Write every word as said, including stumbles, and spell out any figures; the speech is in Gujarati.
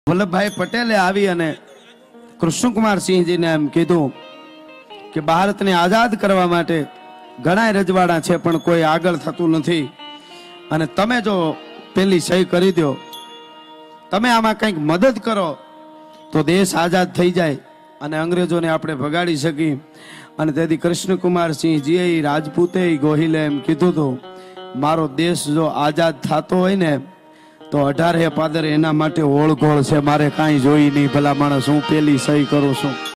વલ્લભભાઈ પટેલે આવી અને કૃષ્ણકુમાર સિંહજીને એમ કીધું કે ભારતને આઝાદ કરવા માટે ઘણા રજવાડા છે પણ કોઈ આગળ થતું નથી અને તમે જો પેલી સહી કરી દો, તમે આમાં કંઈક મદદ કરો તો દેશ આઝાદ થઈ જાય અને અંગ્રેજોને આપણે ભગાડી શકી। અને તેથી કૃષ્ણકુમાર સિંહજીએ રાજપૂતે ગોહિલે એમ કીધું હતું, મારો દેશ જો આઝાદ થતો હોય ને તો અઢારે પાદર એના માટે ઓળઘોળ છે, મારે કાંઈ જોઈ નહીં, ભલા માણસ હું પેલી સહી કરું છું।